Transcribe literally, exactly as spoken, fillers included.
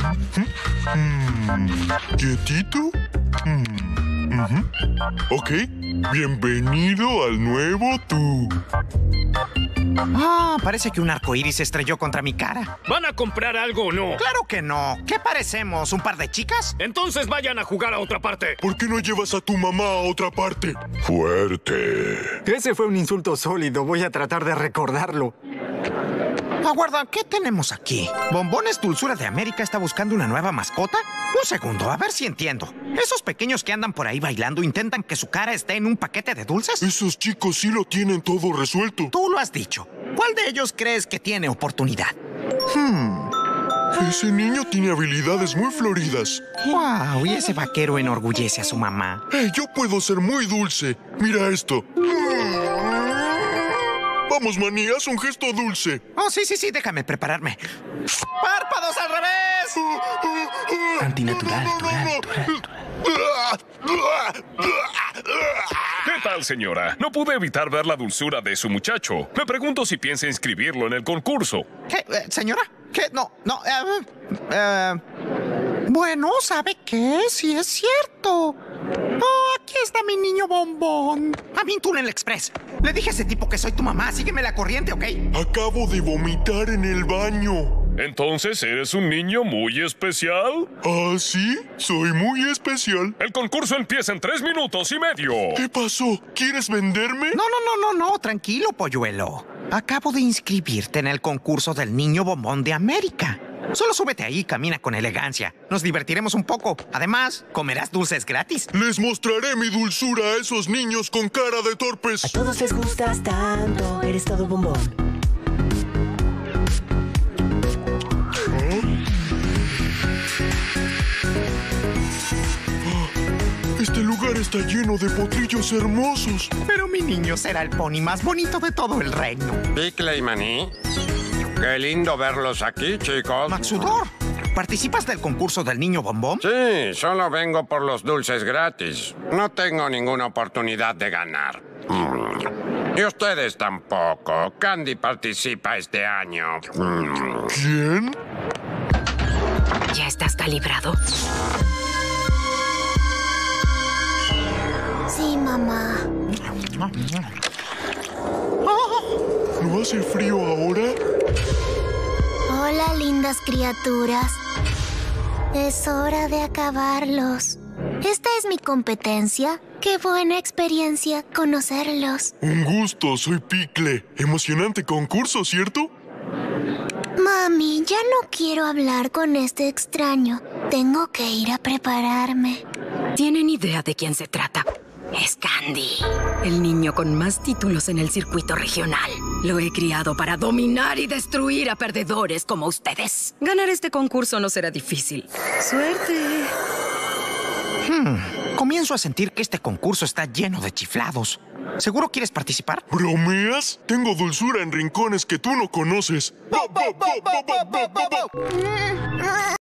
Mm, ¿Quietito? Mm, ujú. Ok. Bienvenido al nuevo tú. Ah, parece que un arcoíris se estrelló contra mi cara. ¿Van a comprar algo o no? ¡Claro que no! ¿Qué parecemos? ¿Un par de chicas? Entonces vayan a jugar a otra parte. ¿Por qué no llevas a tu mamá a otra parte? Fuerte. Ese fue un insulto sólido. Voy a tratar de recordarlo. Aguarda, ¿qué tenemos aquí? ¿Bombones Dulzura de América está buscando una nueva mascota? Un segundo, a ver si entiendo. ¿Esos pequeños que andan por ahí bailando intentan que su cara esté en un paquete de dulces? Esos chicos sí lo tienen todo resuelto. Tú lo has dicho. ¿Cuál de ellos crees que tiene oportunidad? Hmm. Ese niño tiene habilidades muy floridas. ¡Wow! Y ese vaquero enorgullece a su mamá. Hey, yo puedo ser muy dulce. Mira esto. Vamos, Manny, haz un gesto dulce. Oh, sí, sí, sí, déjame prepararme. ¡Párpados al revés! Antinatural, natural, natural. ¿Qué tal, señora? No pude evitar ver la dulzura de su muchacho. Me pregunto si piensa inscribirlo en el concurso. ¿Qué, eh, señora? ¿Qué? No, no. Eh, eh, bueno, ¿sabe qué? Sí es cierto. Oh, aquí está mi niño bombón. A mí Túnel Express. Le dije a ese tipo que soy tu mamá. Sígueme la corriente, ¿ok? Acabo de vomitar en el baño. Entonces, ¿eres un niño muy especial? ¿Ah, sí? Soy muy especial. El concurso empieza en tres minutos y medio. ¿Qué pasó? ¿Quieres venderme? No, no, no, no, no. Tranquilo, polluelo. Acabo de inscribirte en el concurso del niño bombón de América. Solo súbete ahí y camina con elegancia. Nos divertiremos un poco. Además, comerás dulces gratis. Les mostraré mi dulzura a esos niños con cara de torpes. A todos les gustas tanto, eres todo bombón. Este lugar está lleno de potrillos hermosos. Pero mi niño será el pony más bonito de todo el reino. Pickle y Maní. Qué lindo verlos aquí, chicos. Maxudor, ¿participas del concurso del niño bombón? Sí, solo vengo por los dulces gratis. No tengo ninguna oportunidad de ganar. Mm. Y ustedes tampoco. Candy participa este año. Mm. ¿Quién? ¿Ya estás calibrado? Sí, mamá. ¿No hace frío ahora? Hola, lindas criaturas. Es hora de acabarlos. ¿Esta es mi competencia? Qué buena experiencia conocerlos. Un gusto, soy Pickle. Emocionante concurso, ¿cierto? Mami, ya no quiero hablar con este extraño. Tengo que ir a prepararme. ¿Tienen idea de quién se trata? Es Candy, el niño con más títulos en el circuito regional. Lo he criado para dominar y destruir a perdedores como ustedes. Ganar este concurso no será difícil. ¡Suerte! Hmm, comienzo a sentir que este concurso está lleno de chiflados. ¿Seguro quieres participar? ¿Bromeas? Tengo dulzura en rincones que tú no conoces.